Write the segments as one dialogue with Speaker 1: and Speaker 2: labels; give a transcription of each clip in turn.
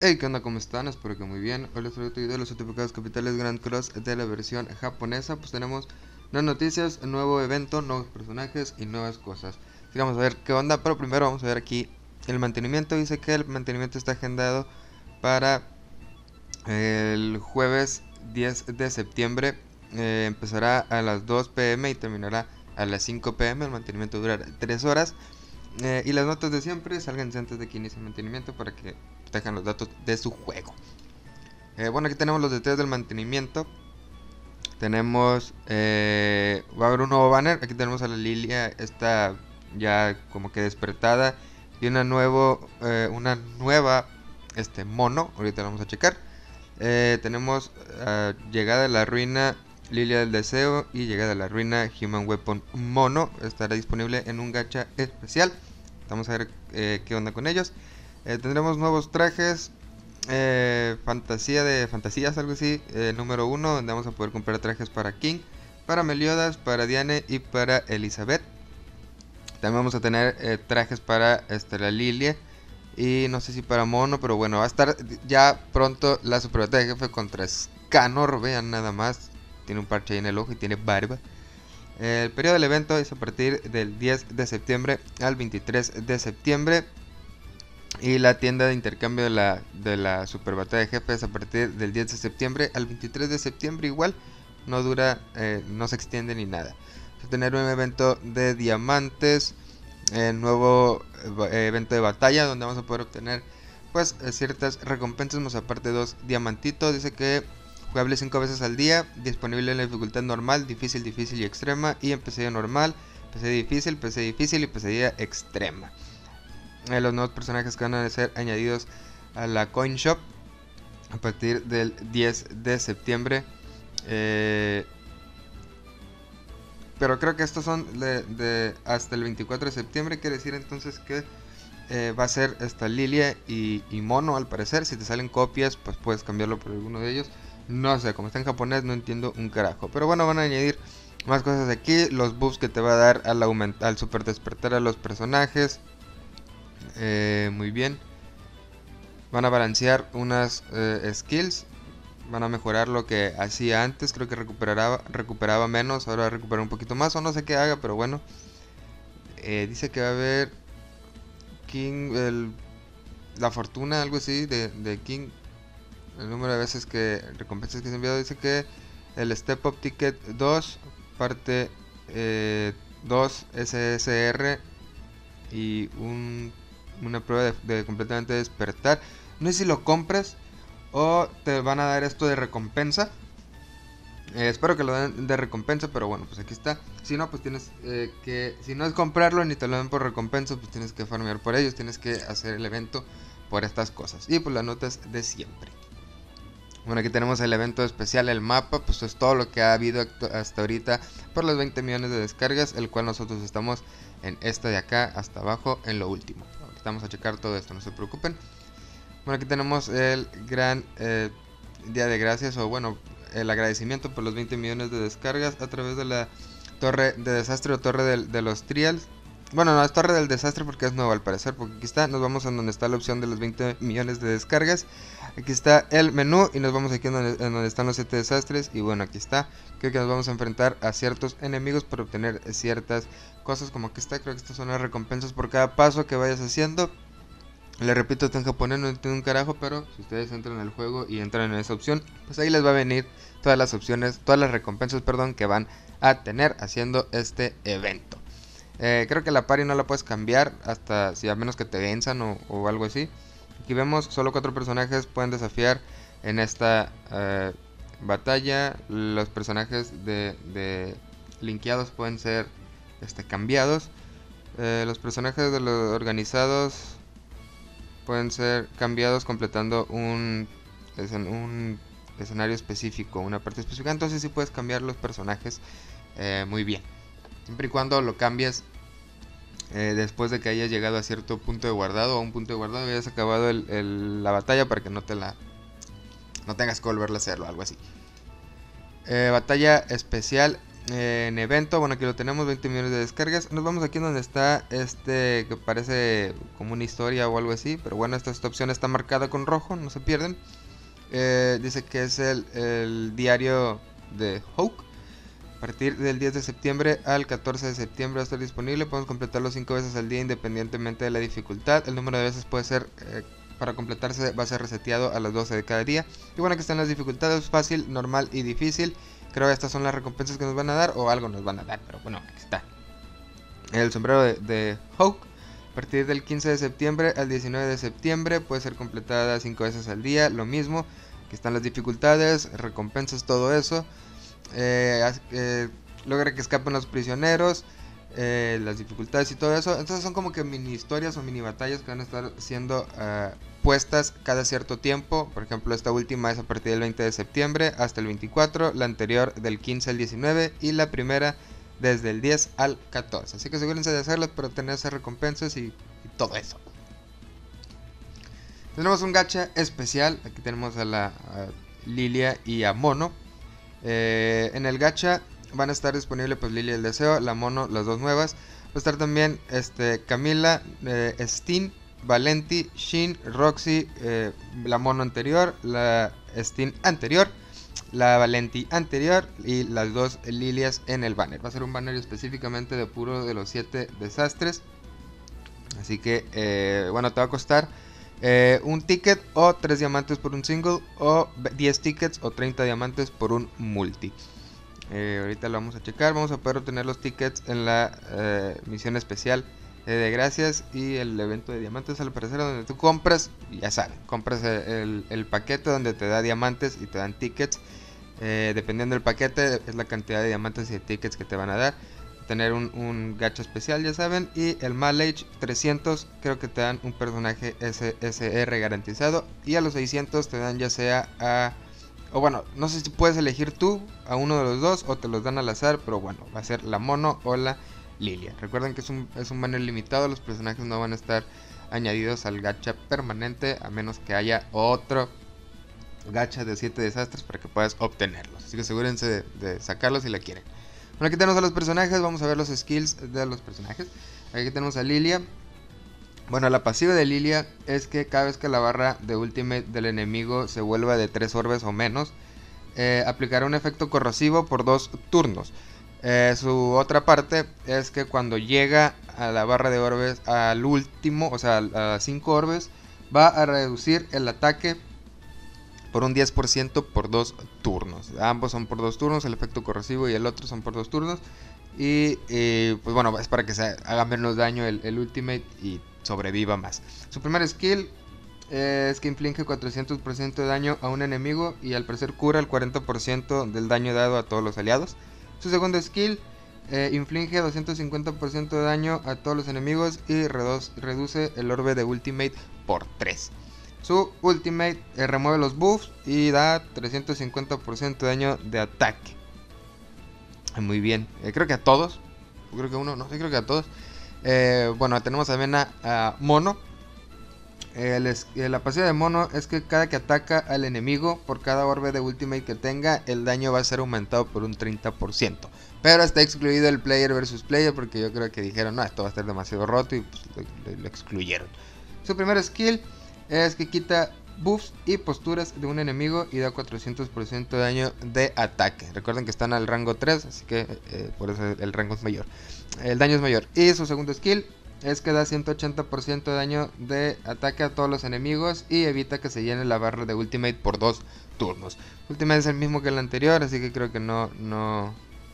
Speaker 1: Hey, ¿qué onda? ¿Cómo están? Espero que muy bien. Hoy les traigo otro video de los certificados capitales Grand Cross de la versión japonesa. Pues tenemos nuevas noticias, un nuevo evento, nuevos personajes y nuevas cosas. Así que vamos a ver qué onda, pero primero vamos a ver aquí el mantenimiento. Dice que el mantenimiento está agendado para el jueves 10 de septiembre. Empezará a las 2 pm y terminará a las 5 pm. El mantenimiento durará 3 horas. Y las notas de siempre, salgan antes de que inicie el mantenimiento para que protejan los datos de su juego. Bueno, aquí tenemos los detalles del mantenimiento. Tenemos, va a haber un nuevo banner. Aquí tenemos a la Lilia, está ya como que despertada. Y una nueva mono, ahorita lo vamos a checar. Tenemos llegada de la ruina Lilia del Deseo y llegada de la ruina Human Weapon Mono. Estará disponible en un gacha especial. Vamos a ver qué onda con ellos. Tendremos nuevos trajes. Fantasía de fantasías, algo así. Número 1, donde vamos a poder comprar trajes para King, para Meliodas, para Diane y para Elizabeth. También vamos a tener trajes para la Lilia. Y no sé si para Mono, pero bueno, va a estar ya pronto la super batalla de jefe contra Scanor. Vean nada más. Tiene un parche ahí en el ojo y tiene barba. El periodo del evento es a partir del 10 de septiembre al 23 de septiembre. Y la tienda de intercambio de la super batalla de jefes a partir del 10 de septiembre al 23 de septiembre igual. No dura, no se extiende ni nada. Vamos a tener un evento de diamantes. Nuevo evento de batalla donde vamos a poder obtener pues ciertas recompensas más aparte 2 diamantitos. Dice que jugable 5 veces al día, disponible en la dificultad normal, difícil, difícil y extrema, y en pesadilla normal, pesadilla difícil y pesadilla extrema. Los nuevos personajes que van a ser añadidos a la Coin Shop a partir del 10 de septiembre. Pero creo que estos son de hasta el 24 de septiembre. Quiere decir entonces que va a ser esta Lilia y Mono al parecer. Si te salen copias, pues puedes cambiarlo por alguno de ellos. No sé, como está en japonés no entiendo un carajo. Pero bueno, van a añadir más cosas aquí. Los buffs que te va a dar al super despertar a los personajes. Muy bien. Van a balancear unas skills. Van a mejorar lo que hacía antes. Creo que recuperaba menos. Ahora recupera un poquito más. O no sé qué haga, pero bueno. Dice que va a haber King, la fortuna, algo así de King. El número de veces que recompensas que se ha enviado. Dice que el Step Up Ticket 2 parte 2 SSR y una prueba de completamente despertar. No sé si lo compras o te van a dar esto de recompensa. Espero que lo den de recompensa, pero bueno, pues aquí está. Si no, pues tienes que, si no es comprarlo ni te lo den por recompensa, pues tienes que farmear por ellos, tienes que hacer el evento por estas cosas. Y pues las notas de siempre. Bueno, aquí tenemos el evento especial, el mapa, pues es todo lo que ha habido hasta ahorita por los 20 millones de descargas, el cual nosotros estamos en esta de acá hasta abajo en lo último. Ahorita vamos a checar todo esto, no se preocupen. Bueno, aquí tenemos el gran día de gracias, o bueno, el agradecimiento por los 20 millones de descargas a través de la torre de desastre o torre de los trials. Bueno, no es torre del desastre porque es nuevo al parecer, porque aquí está, nos vamos a donde está la opción de los 20 millones de descargas. Aquí está el menú y nos vamos aquí en donde están los 7 desastres. Y bueno, aquí está, creo que nos vamos a enfrentar a ciertos enemigos para obtener ciertas cosas. Como aquí está, creo que estas son las recompensas por cada paso que vayas haciendo. Le repito, está en japonés, no entiendo un carajo, pero si ustedes entran al juego y entran en esa opción, pues ahí les va a venir todas las opciones, todas las recompensas, perdón, que van a tener haciendo este evento. Creo que la party no la puedes cambiar hasta si a menos que te venzan o algo así. Aquí vemos solo 4 personajes pueden desafiar en esta batalla. Los personajes de linkeados pueden ser cambiados. Los personajes de los organizados pueden ser cambiados completando un escenario específico, una parte específica. Entonces sí puedes cambiar los personajes muy bien. Siempre y cuando lo cambies después de que hayas llegado a cierto punto de guardado o a un punto de guardado y hayas acabado la batalla para que no tengas que volverla a hacerlo, algo así. Batalla especial En evento, bueno, aquí lo tenemos, 20 millones de descargas. Nos vamos aquí donde está este que parece como una historia o algo así, pero bueno, esta opción está marcada con rojo, no se pierden. Dice que es el diario de Hulk. A partir del 10 de septiembre al 14 de septiembre va a estar disponible. Podemos completarlo 5 veces al día independientemente de la dificultad. El número de veces puede ser, para completarse va a ser reseteado a las 12 de cada día. Y bueno, aquí están las dificultades: fácil, normal y difícil. Creo que estas son las recompensas que nos van a dar, o algo nos van a dar, pero bueno, aquí está. El sombrero de Hulk. A partir del 15 de septiembre al 19 de septiembre puede ser completada 5 veces al día. Lo mismo, aquí están las dificultades, recompensas, todo eso. Logra que escapen los prisioneros, las dificultades y todo eso. Entonces son como que mini historias o mini batallas que van a estar siendo puestas cada cierto tiempo. Por ejemplo, esta última es a partir del 20 de septiembre hasta el 24, la anterior del 15 al 19 y la primera desde el 10 al 14. Así que asegúrense de hacerlas para obtener esas recompensas y todo eso. Tenemos un gacha especial. Aquí tenemos a Lilia y a Mono. En el gacha van a estar disponibles pues Lilia el Deseo, la Mono, las dos nuevas. Va a estar también Camila, Steen, Valenti, Shin, Roxy, la Mono anterior, la Steen anterior, la Valenti anterior y las dos Lilias en el banner. Va a ser un banner específicamente de puro de los 7 desastres. Así que bueno, te va a costar un ticket o 3 diamantes por un single, o 10 tickets o 30 diamantes por un multi. Ahorita lo vamos a checar. Vamos a poder obtener los tickets en la misión especial de gracias y el evento de diamantes, al parecer, donde tú compras, ya sabes, compras el paquete donde te da diamantes y te dan tickets. Dependiendo del paquete es la cantidad de diamantes y de tickets que te van a dar. Tener un gacha especial, ya saben. Y el Malage 300, creo que te dan un personaje SSR garantizado. Y a los 600 te dan ya sea o bueno, no sé si puedes elegir tú a uno de los dos o te los dan al azar, pero bueno, va a ser la Mono o la Lilia. Recuerden que es un banner limitado, los personajes no van a estar añadidos al gacha permanente, a menos que haya otro gacha de 7 desastres para que puedas obtenerlos. Así que asegúrense de sacarlos si la quieren. Bueno, aquí tenemos a los personajes, vamos a ver los skills de los personajes. Aquí tenemos a Lilia. Bueno, la pasiva de Lilia es que cada vez que la barra de ultimate del enemigo se vuelva de 3 orbes o menos, aplicará un efecto corrosivo por 2 turnos. Su otra parte es que cuando llega a la barra de orbes al último, o sea, a 5 orbes, va a reducir el ataque por un 10% por 2 turnos. Ambos son por 2 turnos, el efecto corrosivo y el otro son por 2 turnos. Y pues bueno, es para que se haga menos daño el ultimate y sobreviva más. Su primer skill es que inflige 400% de daño a un enemigo y al parecer cura el 40% del daño dado a todos los aliados. Su segundo skill inflige 250% de daño a todos los enemigos y reduce el orbe de ultimate por 3. Su ultimate remueve los buffs y da 350% de daño de ataque. Muy bien, creo que a todos. Creo que uno, no sé, creo que a todos. Bueno, tenemos también a Mono. La pasiva de Mono es que cada que ataca al enemigo, por cada orbe de ultimate que tenga, el daño va a ser aumentado por un 30%. Pero está excluido el player versus player, porque yo creo que dijeron, no, esto va a estar demasiado roto, y pues lo excluyeron. Su primer skill es que quita buffs y posturas de un enemigo y da 400% de daño de ataque. Recuerden que están al rango 3, así que por eso el rango es mayor. El daño es mayor. Y su segundo skill es que da 180% de daño de ataque a todos los enemigos y evita que se llene la barra de ultimate por 2 turnos. Ultimate es el mismo que el anterior, así que creo que no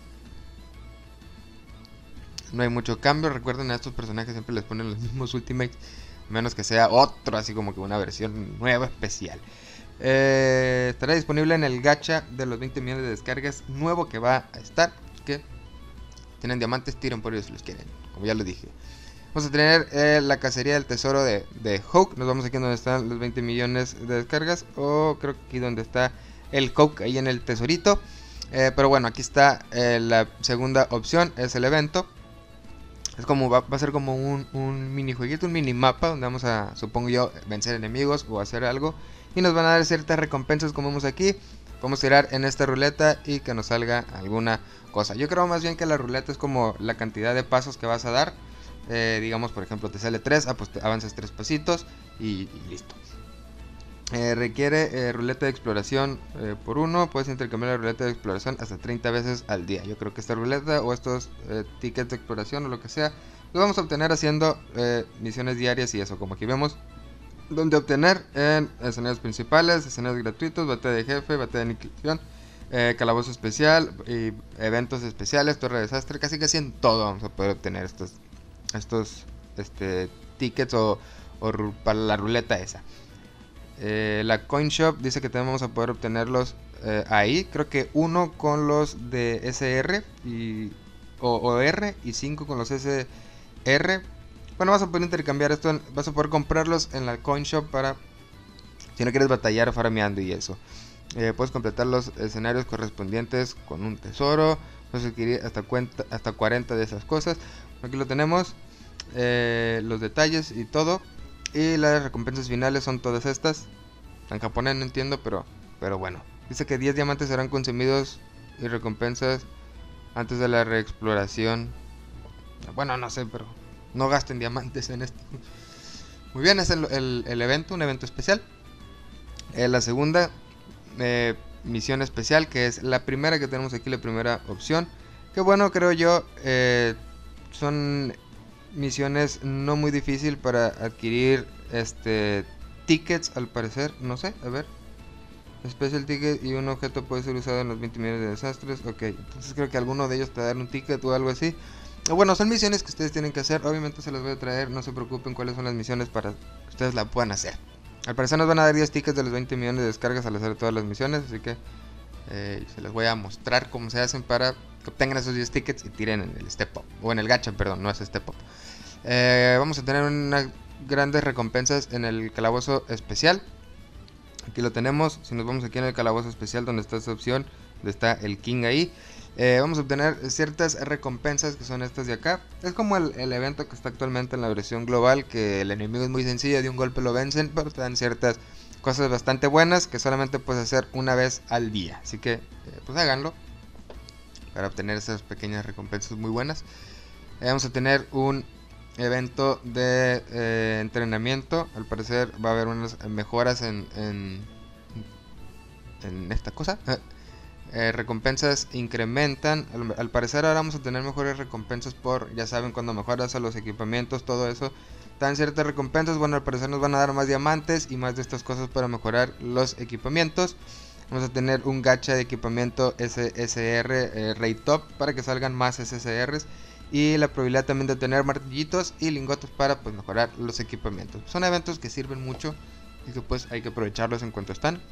Speaker 1: hay mucho cambio. Recuerden, a estos personajes siempre les ponen los mismos ultimates, menos que sea otro, así como que una versión nueva, especial. Estará disponible en el gacha de los 20 millones de descargas nuevo que va a estar. Que tienen diamantes, tiren por ellos si los quieren, como ya lo dije. Vamos a tener la cacería del tesoro de Hulk. Nos vamos aquí donde están los 20 millones de descargas, o creo que aquí donde está el Hulk, ahí en el tesorito. Pero bueno, aquí está la segunda opción, es el evento. Es como va a ser como un minijueguito, un minimapa donde vamos a, supongo yo, vencer enemigos o hacer algo. Y nos van a dar ciertas recompensas, como vemos aquí. Podemos tirar en esta ruleta y que nos salga alguna cosa. Yo creo más bien que la ruleta es como la cantidad de pasos que vas a dar. Digamos, por ejemplo, te sale 3, pues te avanzas 3 pasitos y listo. Requiere ruleta de exploración por 1. Puedes intercambiar la ruleta de exploración hasta 30 veces al día. Yo creo que esta ruleta o estos tickets de exploración o lo que sea, los vamos a obtener haciendo misiones diarias y eso, como aquí vemos. Donde obtener en escenarios principales, escenarios gratuitos, batalla de jefe, batalla de aniquilación, calabozo especial y eventos especiales, torre de desastre. Casi en todo vamos a poder obtener estos tickets o para la ruleta esa. La Coin Shop dice que vamos a poder obtenerlos ahí. Creo que 1 con los de SR o R y 5 con los SR. Bueno, vas a poder intercambiar esto, vas a poder comprarlos en la Coin Shop para si no quieres batallar farmeando y eso. Puedes completar los escenarios correspondientes con un tesoro. Puedes adquirir hasta 40 de esas cosas. Aquí lo tenemos, los detalles y todo. Y las recompensas finales son todas estas. En japonés no entiendo, pero bueno. Dice que 10 diamantes serán consumidos y recompensas antes de la reexploración. Bueno, no sé, pero no gasten diamantes en esto. Muy bien, es el evento, un evento especial. La segunda misión especial, que es la primera que tenemos aquí, la primera opción. Que bueno, creo yo, son misiones no muy difícil para adquirir tickets, al parecer. No sé, a ver. Special ticket y un objeto puede ser usado en los 20 millones de desastres. Ok, entonces creo que alguno de ellos te dará un ticket o algo así. Bueno, son misiones que ustedes tienen que hacer. Obviamente se las voy a traer, no se preocupen cuáles son las misiones para que ustedes la puedan hacer. Al parecer nos van a dar 10 tickets de los 20 millones de descargas al hacer todas las misiones. Así que se les voy a mostrar cómo se hacen para que obtengan esos 10 tickets y tiren en el step up. O en el gacha, perdón, no es step up. Vamos a tener unas grandes recompensas en el calabozo especial. Aquí lo tenemos. Si nos vamos aquí en el calabozo especial, donde está esta opción, donde está el King ahí, vamos a obtener ciertas recompensas que son estas de acá. Es como el evento que está actualmente en la versión global, que el enemigo es muy sencillo, de un golpe lo vencen, pero te dan ciertas cosas bastante buenas que solamente puedes hacer una vez al día. Así que pues háganlo para obtener esas pequeñas recompensas muy buenas. Vamos a tener un evento de entrenamiento. Al parecer va a haber unas mejoras en esta cosa. Recompensas incrementan. Al parecer ahora vamos a tener mejores recompensas por, ya saben, cuando mejoras a los equipamientos, todo eso dan ciertas recompensas. Bueno, al parecer nos van a dar más diamantes y más de estas cosas para mejorar los equipamientos. Vamos a tener un gacha de equipamiento SSR Rate Top para que salgan más SSRs. Y la probabilidad también de tener martillitos y lingotes para pues mejorar los equipamientos. Son eventos que sirven mucho y que pues hay que aprovecharlos en cuanto están.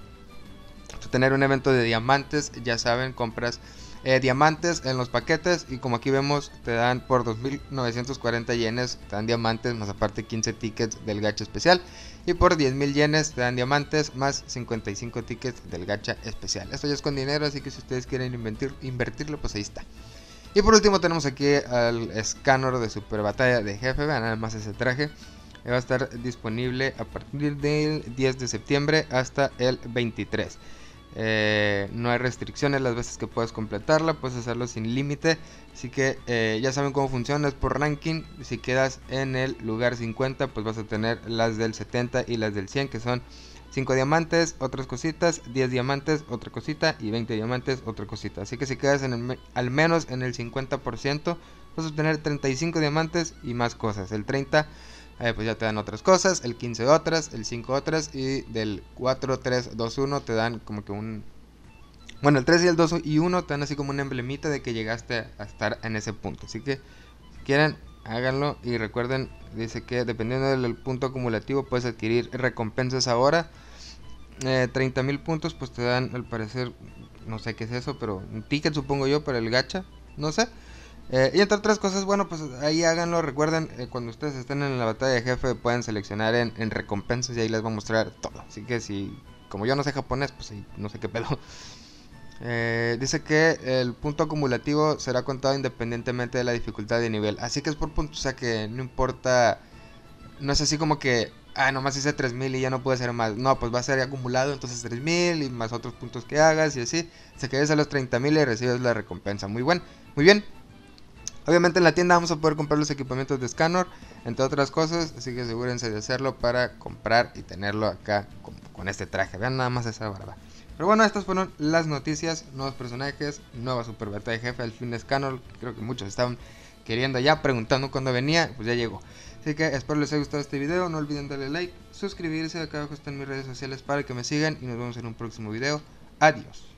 Speaker 1: Tener un evento de diamantes, ya saben, compras diamantes en los paquetes y como aquí vemos te dan por 2.940 yenes, te dan diamantes más aparte 15 tickets del gacha especial, y por 10.000 yenes te dan diamantes más 55 tickets del gacha especial. Esto ya es con dinero, así que si ustedes quieren invertirlo, pues ahí está. Y por último tenemos aquí al escáner de super batalla de jefe. Vean nada más ese traje. Va a estar disponible a partir del 10 de septiembre hasta el 23. No hay restricciones las veces que puedas completarla, puedes hacerlo sin límite. Así que ya saben cómo funciona, es por ranking. Si quedas en el lugar 50, pues vas a tener las del 70 y las del 100, que son 5 diamantes, otras cositas, 10 diamantes, otra cosita, y 20 diamantes, otra cosita. Así que si quedas al menos en el 50%, vas a obtener 35 diamantes y más cosas. El 30 pues ya te dan otras cosas, el 15 otras, el 5 otras, y del 4, 3, 2, 1 te dan como que un... Bueno, el 3 y el 2 y 1 te dan así como un emblemita de que llegaste a estar en ese punto. Así que si quieren, háganlo y recuerden, dice que dependiendo del punto acumulativo puedes adquirir recompensas ahora. 30.000 puntos pues te dan, al parecer, no sé qué es eso, pero un ticket supongo yo para el gacha, no sé. Y entre otras cosas, bueno, pues ahí háganlo. Recuerden, cuando ustedes estén en la batalla de jefe pueden seleccionar en recompensas y ahí les va a mostrar todo. Así que si, como yo no sé japonés, pues ahí no sé qué pedo. Dice que el punto acumulativo será contado independientemente de la dificultad de nivel. Así que es por puntos, o sea que no importa. No es así como que nomás hice 3000 y ya no pude hacer más. No, pues va a ser acumulado, entonces 3000 y más otros puntos que hagas y así. Se quedes a los 30,000 y recibes la recompensa. Muy buen, muy bien. Obviamente en la tienda vamos a poder comprar los equipamientos de Scanner, entre otras cosas, así que asegúrense de hacerlo para comprar y tenerlo acá con este traje. Vean nada más esa barba. Pero bueno, estas fueron las noticias, nuevos personajes, nueva super beta de jefe, al fin de Scanner. Creo que muchos estaban queriendo ya, preguntando cuándo venía, pues ya llegó. Así que espero les haya gustado este video, no olviden darle like, suscribirse, acá abajo están mis redes sociales para que me sigan y nos vemos en un próximo video. Adiós.